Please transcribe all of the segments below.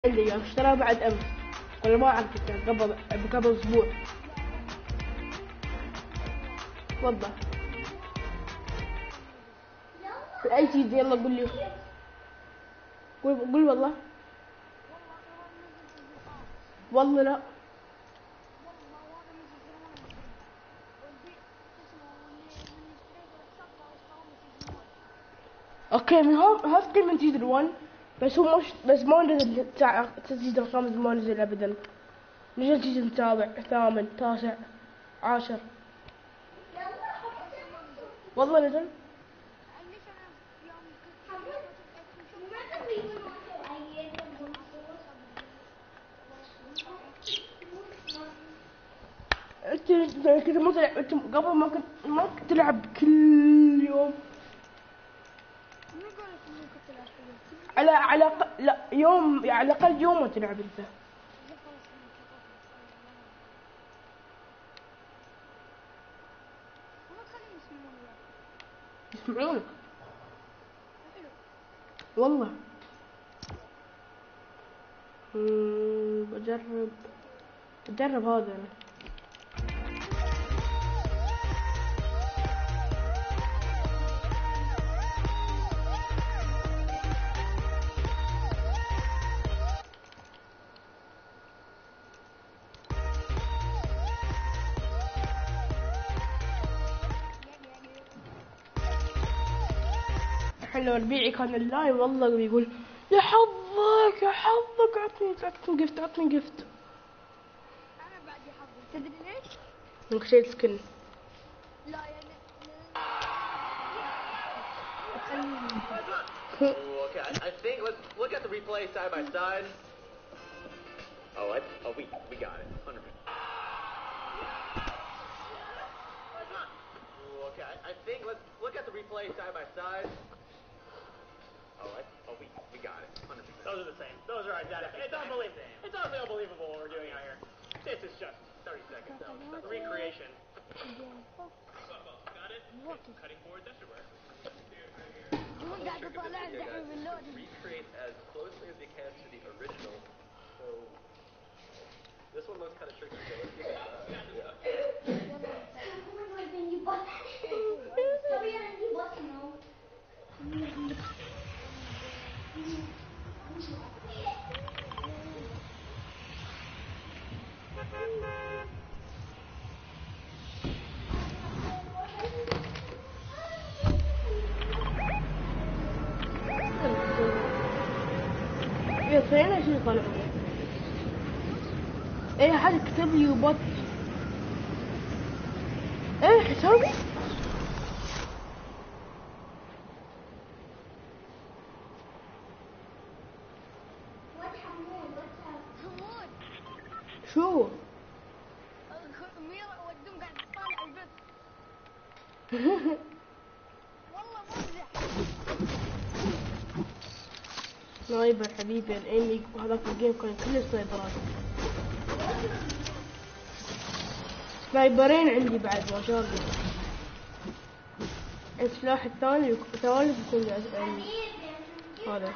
عندي اشتراها بعد امس ولا ما اعرف كان قبل اسبوع. والله في اي شيء يلا قول لي. قول والله. والله لا. اوكي من هون هذا من سيزون 1 بس هو مش بس ما نزل سيزون 5 ما نزل ابدا. نزل سيزون 7 8 9 10 والله نزل. انت كذا ما تلعب انت قبل ما كنت تلعب كل يوم لا يوم على الاقل يوم ما تلعب انت. يسمعونك والله. بجرب هذا انا. الحين لو ربيعي كان اللايف والله بيقول يا حظك يا حظك عطني جفت عطني جفت. انا بعد حظي تدري ليش؟ انك شيء سكن. لا يعني Okay, I think let's look at the replay side by side. We got it, 100%. Okay, I think let's look at the replay side by side. We got it, 100%. Those are the same. Those are identical. It's unbelievable. It's utterly unbelievable what we're doing out here. This is just 30 seconds. The recreation. Got it? Cutting boards everywhere. Recreate as closely as you can to the original. So this one looks kind of tricky. So let's give يا فين شو طلع؟ ايه حد كتب لي وبط. ايه حسابي؟ شو؟ ميرا والدم قاعد تطالع البث. والله ممزح. سنايبر حبيبي الانمي هذاك الجيم كان كل السنايبرات. سنايبرين عندي بعد ما شاء الله. السلاح الثالث يكون هذا.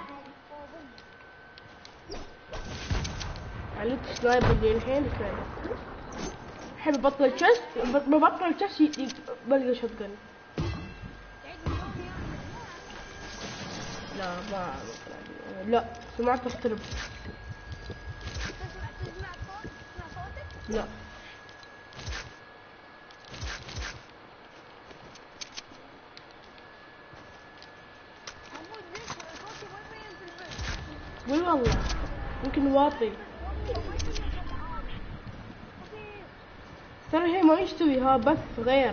عليك سنايبر دي الحين سنايبر. الحين ببطل تشست بلقى شotgun. لا سمعت اخترب. تسمع صوتك؟ لا حمود ليش صوتي ما يبين في البث؟ قول والله يمكن واطي. ترى هي ما يستوي ها بث غير.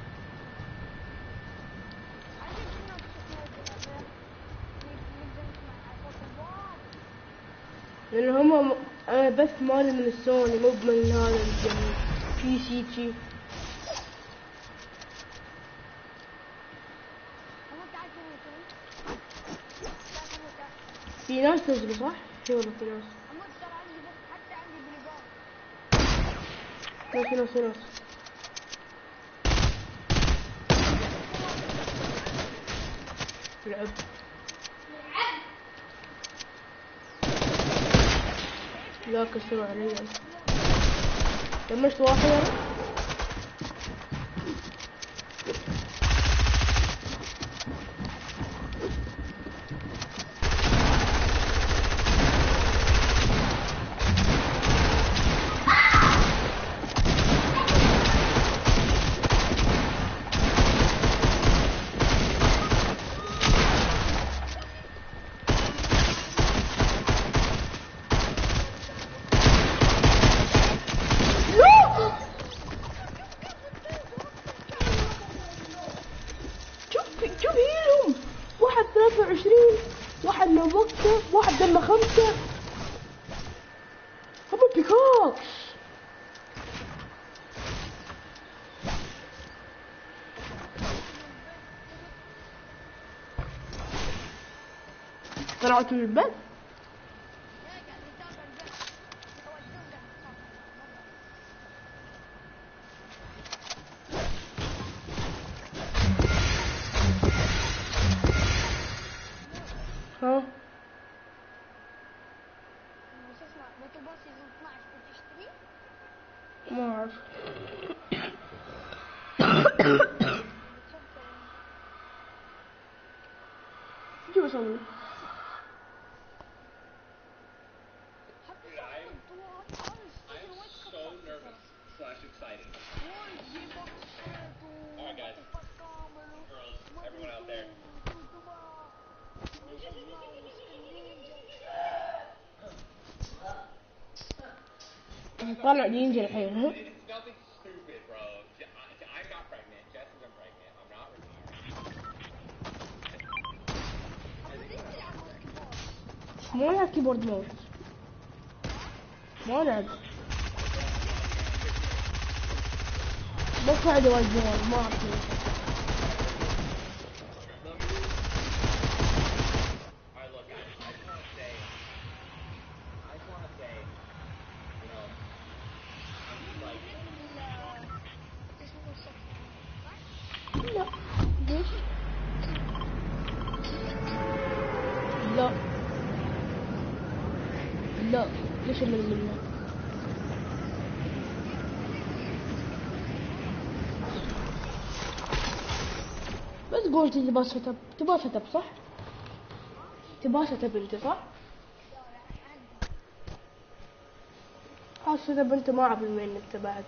لأن هم أنا بث مالي من السوني مو من هذا البي سي جي. في ناس نزلوا صح؟ في والله في ناس. حتى عندي بليجون. لا في ناس لعب. لا كسروا علي. دمجت واحد أنا. شوف هيلهم. واحد 23، واحد نوبكته، واحد دمه 5. هم بيكاكس. طلعت من الباب. ها شو اسمه باتل بوس سيزون 12 بتشتري؟ ما اعرف. شو بسوي؟ I'm so nervous / excited. Alright guys, girls, everyone out there. طلع ينزل الحين. It's nothing stupid, bro. I'm not pregnant. Jess isn't pregnant. I'm not retarded. ما لعب كيبورد موت. ما لعب. بس قاعد يوزعون ما اعرف ليش. Alright, look guys, I just want to say, you know, I'm just like, لا ليش؟ لا لا ليش من بس قلت تبغى سيت اب. تبغى سيت اب صح؟ تبغى سيت اب انت صح؟ سيت اب انت ما اعرف وين انت بعد.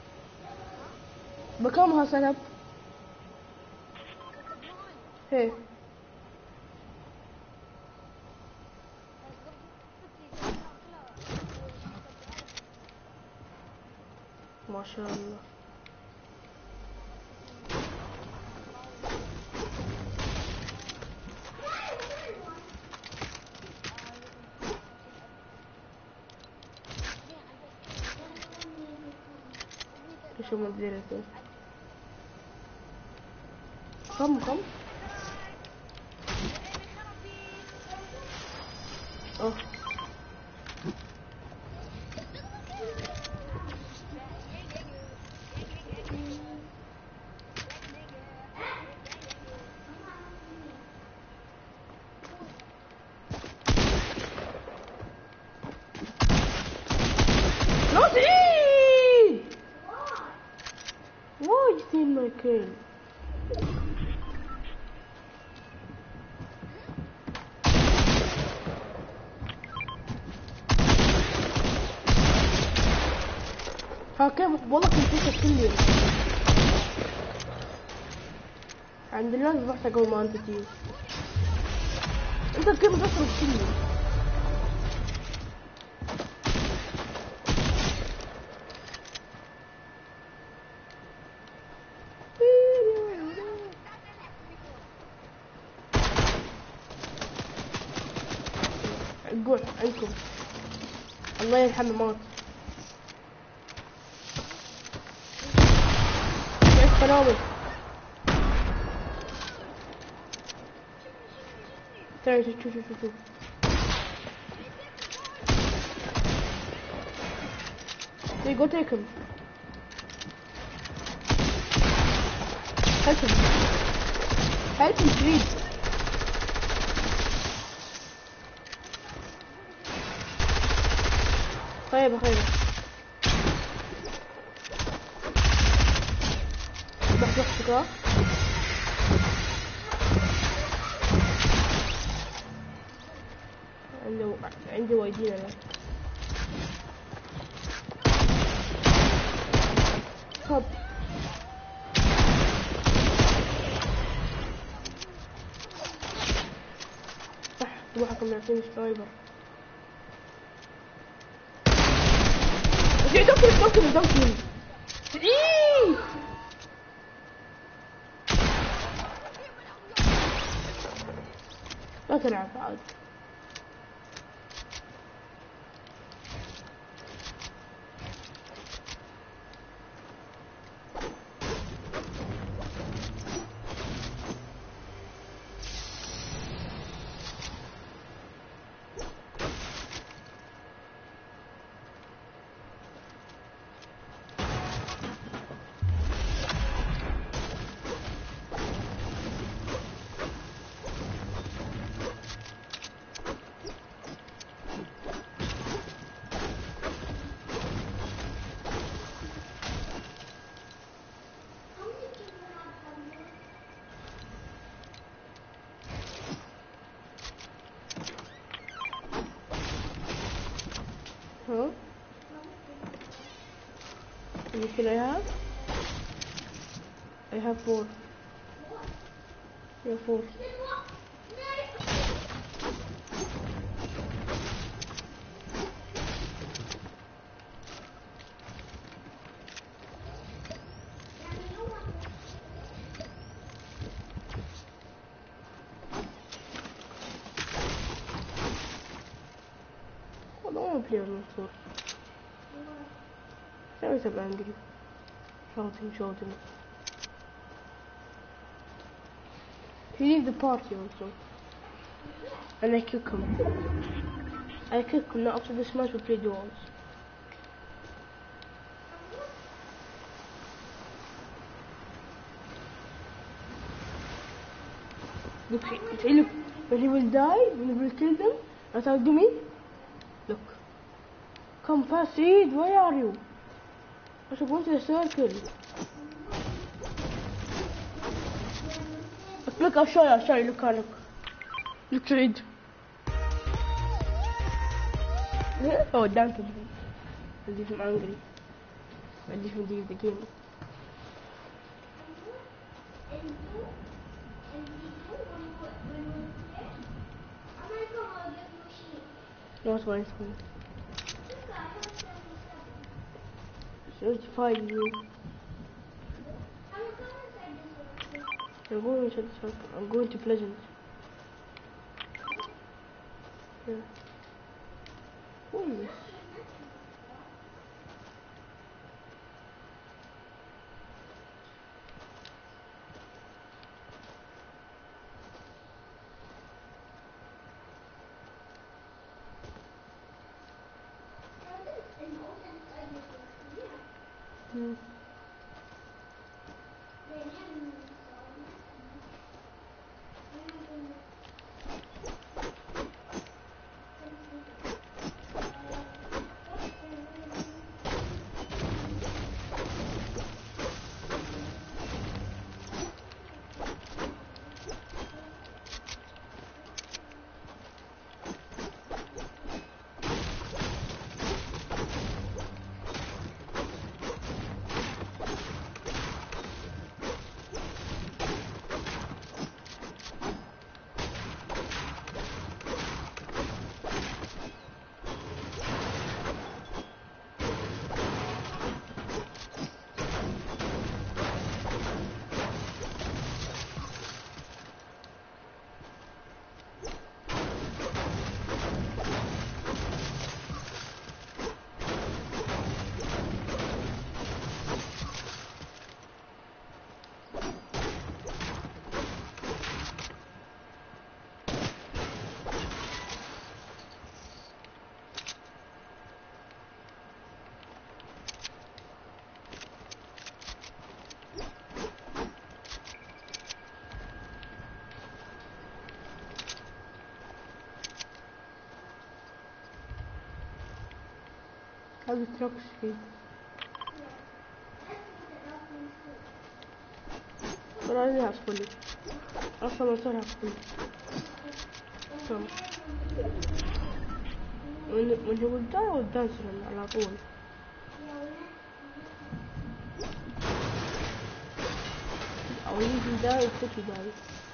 بكم ها سيت اب؟ هي ما شاء الله. شو مديرته؟ كم اوه لا تعيد. وايد ثين مكان. كيف والله كنت فيك كل يوم. الحمد لله ذبحت قبل ما انت تجي. انت كيف تصرف كل يوم؟ قول عندكم. الله يرحمه موت. قنابل. تعال شوف. They go take him. Help him. Help him, please. خيبة خيبة. بح سكار. عندي وايدين انا. صب. واحد من يعطيني سنايبر. دمكن. إيه. لا تلعب عاد. Huh? How many kill I have? I have 4. Yeah, 4. I don't want to play on my 4. I always am angry. Shouting. He leave the party also. And I kick him. Now after this match we play duels. Look, when he will die, when he will kill them, that's how do me. Look. Come fast, Saeed, where are you? I should go into the circle. Look, I'll show you, look. Look, Saeed. Oh, damn it. I'll leave him angry. I'll leave him leave the game. No, it's fine. 35 you. I'm going to Pleasant. Yeah. What is this? هذا truck speed. But I didn't have fully. أصلا ما صار fully. تمام. من هو الداي والدانسر على طول. أو يجي داي وتكي داي.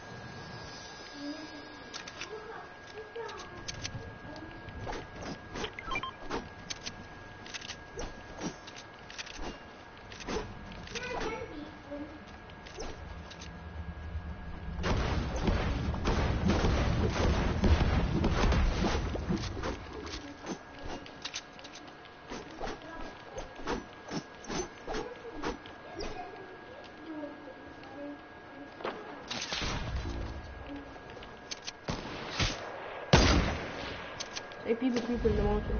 Hey, people in the mountain.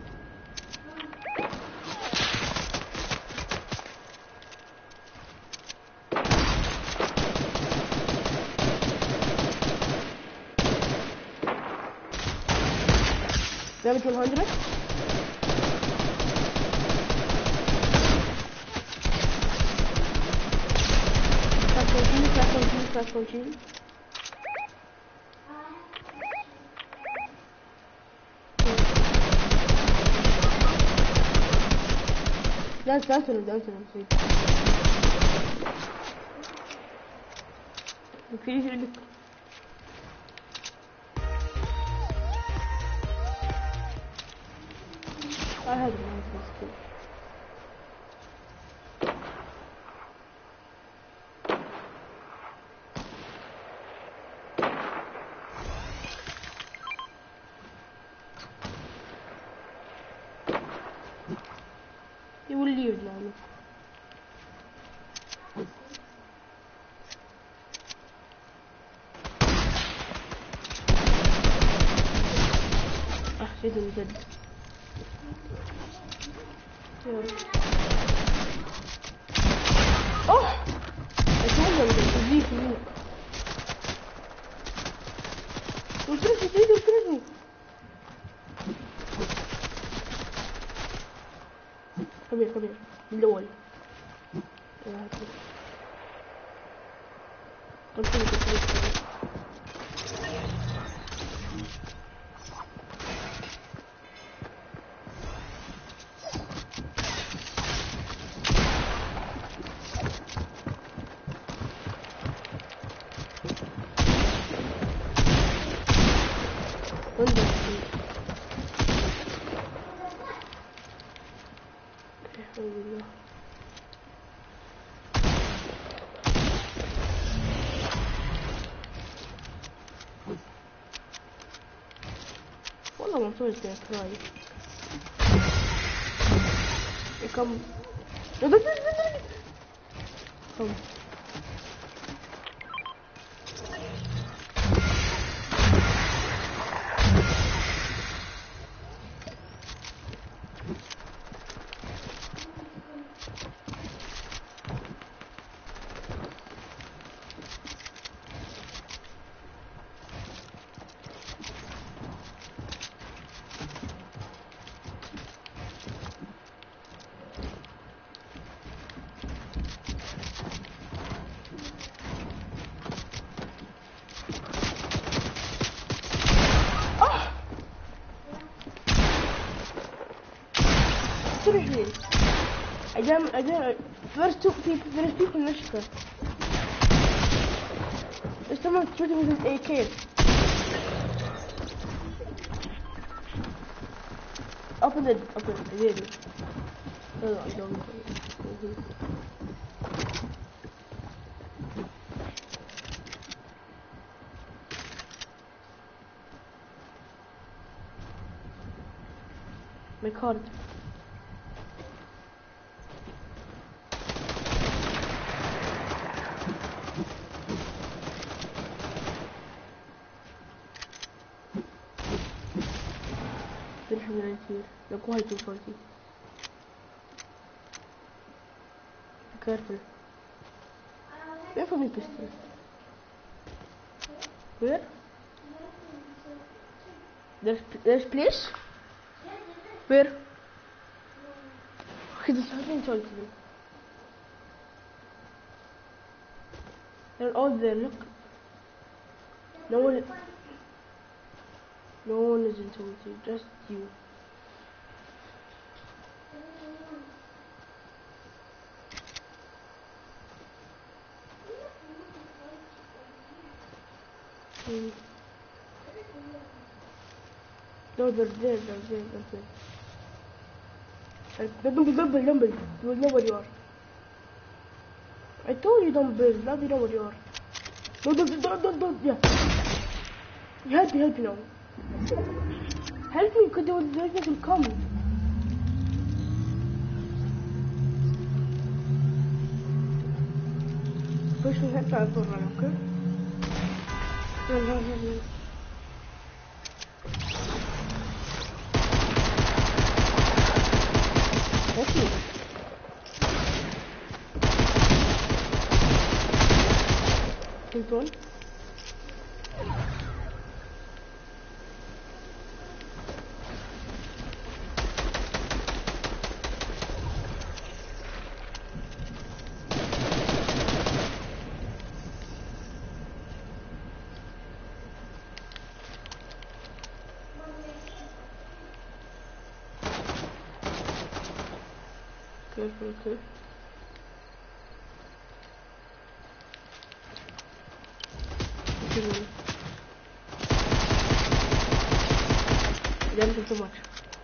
Damage 100. Fast continue. Dance on him, see. Okay, I have a nice too. You will leave now. شيء بجد. اوه اتمنى تزيد منك. وصلتني كبير من الاول. والله ما صرت كراي. كم كم seriously, I don't. First two people Michigan. There's someone shooting with an AK. Open it, really. Oh, I don't. My card. Look why 240. Be careful. Where for me pistol? Where? There's place? Where? Because it's something told to them. They're all there, look. No one isn't told you, just you. No, they're there. Don't build. You will know where you are. I told you don't build, now you know where you are. No, don't, yeah. Help me now. Help me, because the darkness will come. Push me head try for run, okay? Run. That's me. Killed one. Okay. Thank you so much.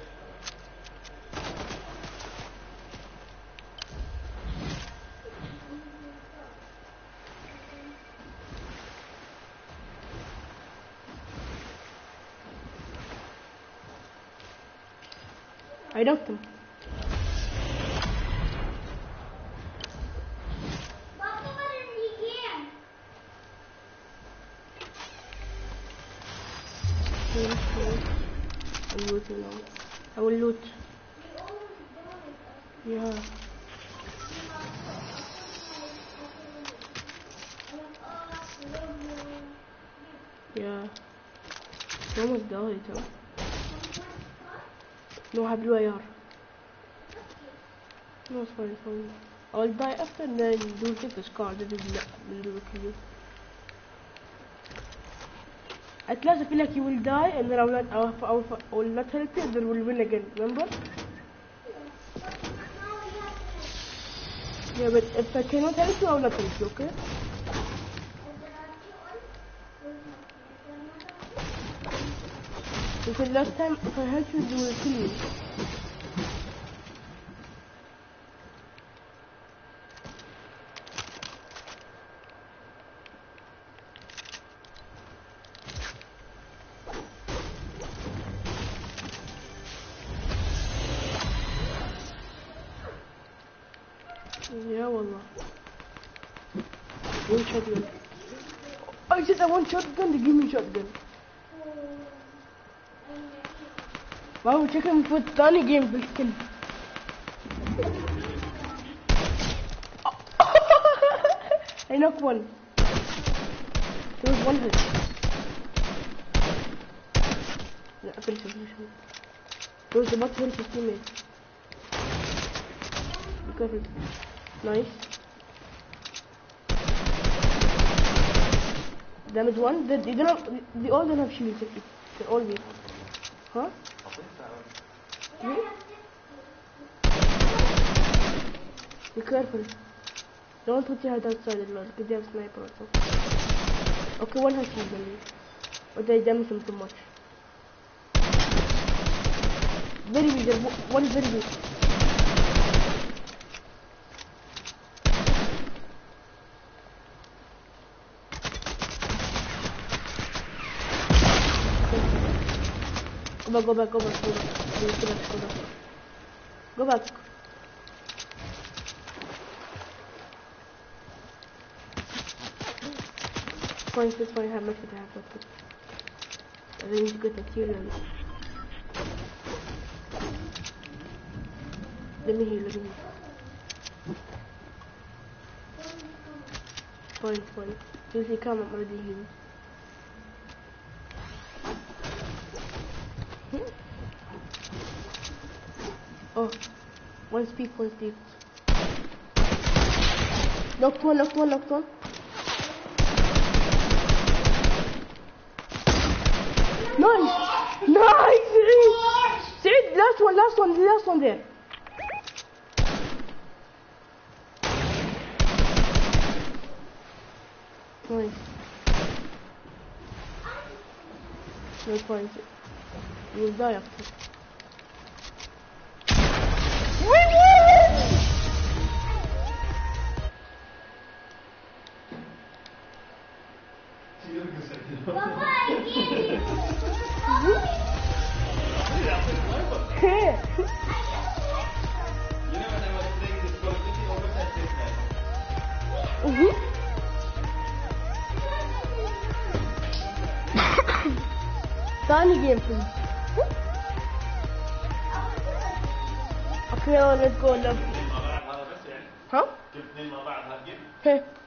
I knocked him. I'm looting now. I will loot. Yeah. Yeah. Almost died, huh? No, I have blue AR. No, it's fine. I'll die after and then do take the scar. That is not do the kill. At last I feel like you will die and then I will not help you and then we'll win again, remember? Yeah, but if I cannot help you, I will not help you, okay? Because last time if I help you, they will kill you. Yeah, wallah. One shotgun. I said I want shotgun, they give me shotgun. Wow, check him for tiny game بالكل. I knocked one. There was one hit. Yeah, I finished him. There was about 20 teammates. Be careful. Nice. Damage one. They all don't have shields. They're all weak. Huh? Be careful. Don't put your head outside as well, because they have sniper also. Okay, one has shield only. But they damage him too much. Very weak. One is very weak. Go back. Go back. It's fine, how much would I have left? I think it's good materials. Let me heal. Fine. If you come, I'm already healed. Oh, One's peak, one's deep. Knocked one, knocked one, knocked one. Nice! Nice! Sid, last one there. Nice. No points. You will die after. ثاني جيم please. Okay, let's go. Huh? جبت اثنين مع بعض هالجيم؟ Hey.